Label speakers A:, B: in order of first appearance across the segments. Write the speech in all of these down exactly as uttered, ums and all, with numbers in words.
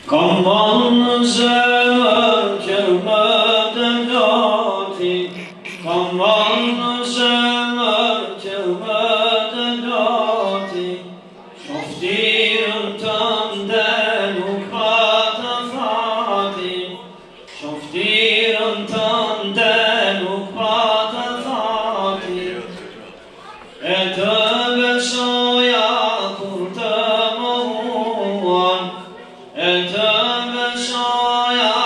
A: Kanvan sever kevmeden yati, kanvan sever kevmeden yati, şoftirun tanden ukbata fati, şoftirun tanden ukbata fati, etebe soya kurtamahuan, etebe soya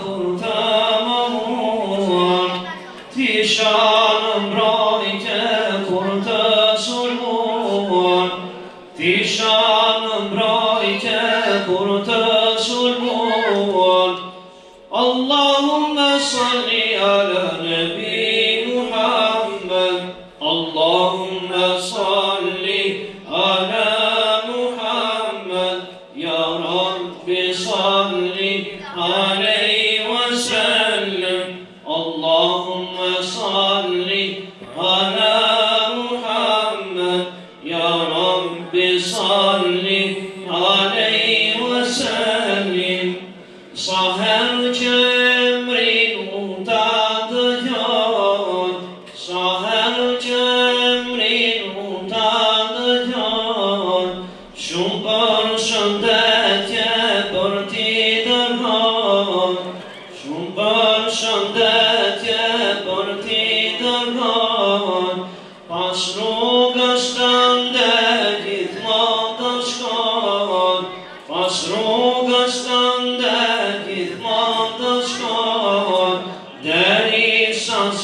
A: kurtamahuan, tişanım rayke kurta sulhuan, tişanım rayke kurta sulhuan. Allahümme salli ala nebi Muhammed, Allahümme salli ala Muhammed, ya Rabbi salli aleyhi ve sellem. Allahümme salli ala Muhammed, ya Rabbi salli aleyhi ve sellem. Saher cemrin utadı yar, saher cemrin utadı yar, şumpar şandetje parti dargar, şumpar şandetje parti dargar, pas rogastande gitmata skar, pas rogastande gitmata skar, deri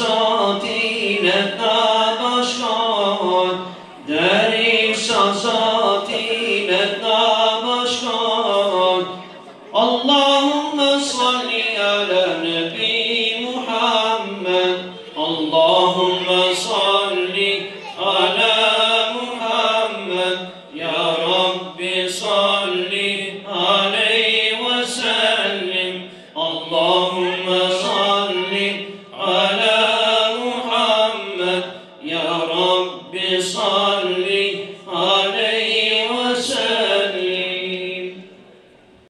A: sazatine başkar, deri sazatine başkar. Allahümme salli ala nebi Muhammed, Allahümme salli ala Muhammed, ya Rabbi salli aleyhi ve sellem. Allahümme salli ala Muhammed,